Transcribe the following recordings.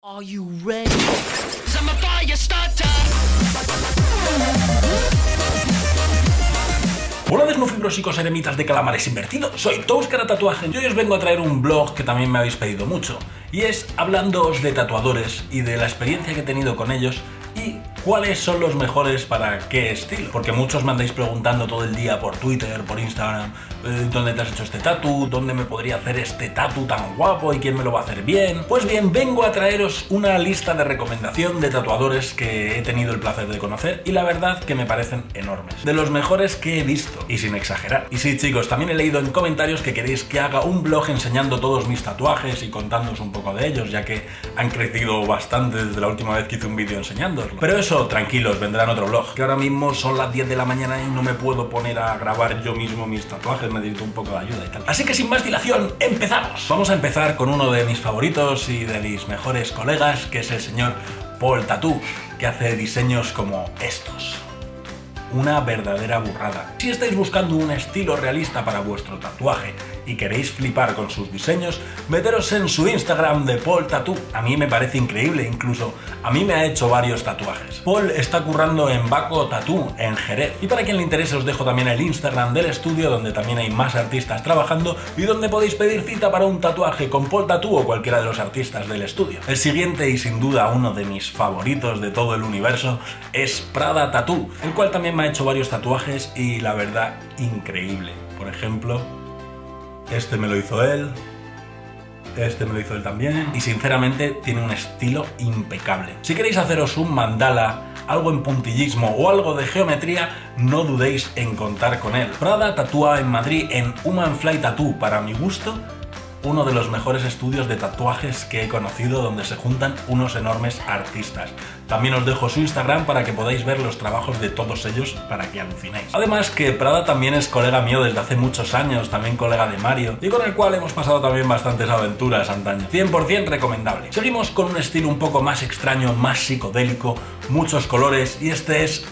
Are you ready? Hola desnufibrósicos eremitas de calamares invertidos, soy Touskara Tatuaje y hoy os vengo a traer un blog que también me habéis pedido mucho, y es hablándoos de tatuadores y de la experiencia que he tenido con ellos y cuáles son los mejores para qué estilo. Porque muchos me andáis preguntando todo el día por Twitter, por Instagram, ¿dónde te has hecho este tatu? ¿Dónde me podría hacer este tatu tan guapo? ¿Y quién me lo va a hacer bien? Pues bien, vengo a traeros una lista de recomendación de tatuadores que he tenido el placer de conocer y la verdad que me parecen enormes. De los mejores que he visto, y sin exagerar. Y sí, chicos, también he leído en comentarios que queréis que haga un blog enseñando todos mis tatuajes y contándoos un poco de ellos, ya que han crecido bastante desde la última vez que hice un vídeo enseñándoos. Pero eso, tranquilos, vendrá en otro vlog, que ahora mismo son las 10 de la mañana y no me puedo poner a grabar yo mismo mis tatuajes, necesito un poco de ayuda y tal. Así que sin más dilación, ¡empezamos! Vamos a empezar con uno de mis favoritos y de mis mejores colegas, que es el señor Paul Tattoo, que hace diseños como estos. Una verdadera burrada. Si estáis buscando un estilo realista para vuestro tatuaje y queréis flipar con sus diseños, meteros en su Instagram de Paul Tattoo. A mí me parece increíble, incluso a mí me ha hecho varios tatuajes. Paul está currando en Baco Tattoo, en Jerez. Y para quien le interese os dejo también el Instagram del estudio, donde también hay más artistas trabajando y donde podéis pedir cita para un tatuaje con Paul Tattoo o cualquiera de los artistas del estudio. El siguiente y sin duda uno de mis favoritos de todo el universo es Prada Tattoo, el cual también me ha hecho varios tatuajes y la verdad increíble. Por ejemplo, este me lo hizo él, este me lo hizo él también y sinceramente tiene un estilo impecable. Si queréis haceros un mandala, algo en puntillismo o algo de geometría, no dudéis en contar con él. Prada tatúa en Madrid en Human Fly Tattoo, para mi gusto uno de los mejores estudios de tatuajes que he conocido, donde se juntan unos enormes artistas. También os dejo su Instagram para que podáis ver los trabajos de todos ellos para que alucinéis. Además que Prada también es colega mío desde hace muchos años, también colega de Mario, y con el cual hemos pasado también bastantes aventuras antaño. 100% recomendable. Seguimos con un estilo un poco más extraño, más psicodélico, muchos colores, y este es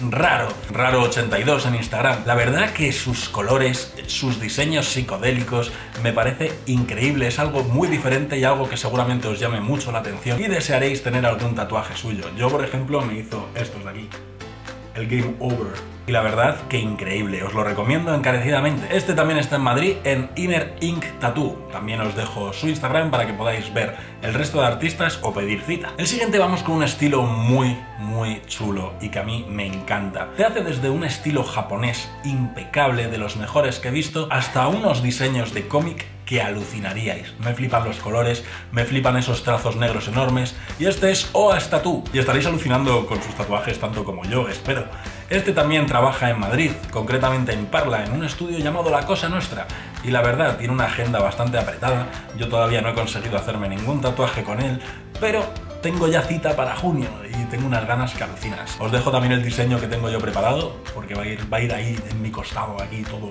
Raro82 en Instagram. La verdad que sus colores, sus diseños psicodélicos me parece increíble. Es algo muy diferente y algo que seguramente os llame mucho la atención y desearéis tener algún tatuaje suyo. Yo, por ejemplo, me hizo estos de aquí, el Game Over, y la verdad que increíble, os lo recomiendo encarecidamente. Este también está en Madrid, en Inner Ink Tattoo. También os dejo su Instagram para que podáis ver el resto de artistas o pedir cita. El siguiente vamos con un estilo muy chulo y que a mí me encanta. Te hace desde un estilo japonés impecable, de los mejores que he visto, hasta unos diseños de cómic que alucinaríais. Me flipan los colores, me flipan esos trazos negros enormes, y este es OAS Tattoo, y estaréis alucinando con sus tatuajes tanto como yo, espero. Este también trabaja en Madrid, concretamente en Parla, en un estudio llamado La Cosa Nostra, y la verdad tiene una agenda bastante apretada. Yo todavía no he conseguido hacerme ningún tatuaje con él, pero tengo ya cita para junio y tengo unas ganas que alucinas. Os dejo también el diseño que tengo yo preparado, porque va a ir ahí en mi costado, aquí todo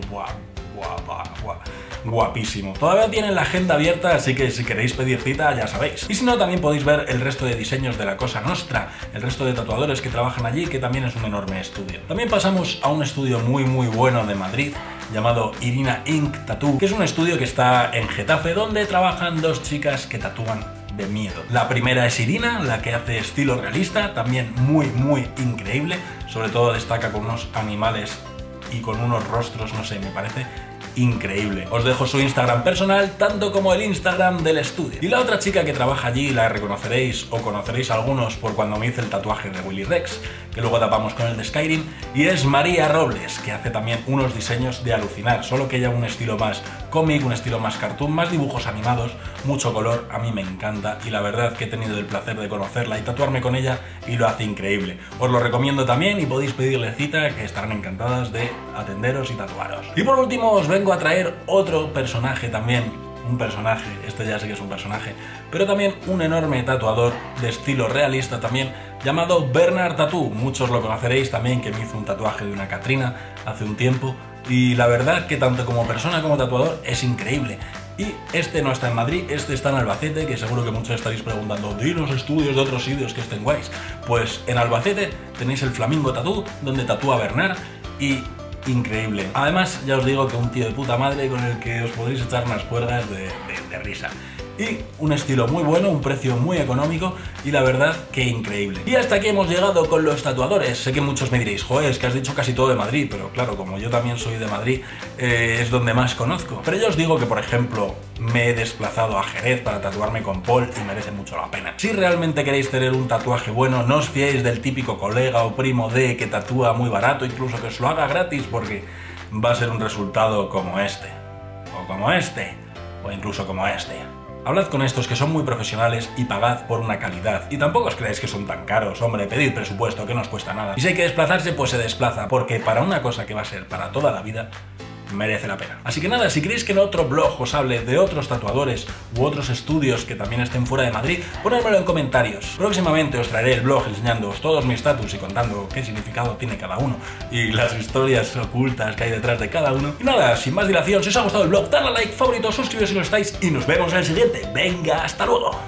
guapísimo. Todavía tienen la agenda abierta, así que si queréis pedir cita ya sabéis. Y si no, también podéis ver el resto de diseños de La Cosa Nostra, el resto de tatuadores que trabajan allí, que también es un enorme estudio. También pasamos a un estudio muy bueno de Madrid, llamado Irina Ink Tattoo, que es un estudio que está en Getafe, donde trabajan dos chicas que tatúan de miedo. La primera es Irina, la que hace estilo realista, también muy increíble, sobre todo destaca con unos animales y con unos rostros, no sé, me parece increíble. Os dejo su Instagram personal, tanto como el Instagram del estudio. Y la otra chica que trabaja allí la reconoceréis o conoceréis algunos por cuando me hice el tatuaje de Willy Rex, que luego tapamos con el de Skyrim, y es María Robles, que hace también unos diseños de alucinar, solo que ella un estilo más cómic, un estilo más cartoon, más dibujos animados, mucho color. A mí me encanta y la verdad que he tenido el placer de conocerla y tatuarme con ella y lo hace increíble. Os lo recomiendo también y podéis pedirle cita, que estarán encantadas de atenderos y tatuaros. Y por último os vengo a traer otro personaje también, un personaje, este ya sé que es un personaje, pero también un enorme tatuador de estilo realista también, llamado Bernard Tattoo. Muchos lo conoceréis también, que me hizo un tatuaje de una Catrina hace un tiempo, y la verdad que tanto como persona como tatuador es increíble. Y este no está en Madrid, este está en Albacete, que seguro que muchos estaréis preguntando, dinos estudios de otros sitios que estén guays. Pues en Albacete tenéis el Flamingo Tattoo, donde tatúa Bernard, y increíble. Además, ya os digo que un tío de puta madre con el que os podréis echar unas cuerdas de risa. y un estilo muy bueno, un precio muy económico y la verdad que increíble. Y hasta aquí hemos llegado con los tatuadores. Sé que muchos me diréis, joder, es que has dicho casi todo de Madrid, pero claro, como yo también soy de Madrid, es donde más conozco. Pero yo os digo que, por ejemplo, me he desplazado a Jerez para tatuarme con Paul y merece mucho la pena. Si realmente queréis tener un tatuaje bueno, no os fiéis del típico colega o primo de que tatúa muy barato, incluso que os lo haga gratis, porque va a ser un resultado como este, o como este, o incluso como este. Hablad con estos que son muy profesionales y pagad por una calidad. Y tampoco os creáis que son tan caros, hombre, pedid presupuesto, que no os cuesta nada. Y si hay que desplazarse, pues se desplaza, porque para una cosa que va a ser para toda la vida, merece la pena. Así que nada, si queréis que en otro blog os hable de otros tatuadores u otros estudios que también estén fuera de Madrid, ponedmelo en comentarios. Próximamente os traeré el blog enseñándoos todos mis tatus y contando qué significado tiene cada uno y las historias ocultas que hay detrás de cada uno. Y nada, sin más dilación, si os ha gustado el blog, dadle a like, favorito, suscribiros si no estáis y nos vemos en el siguiente. Venga, hasta luego.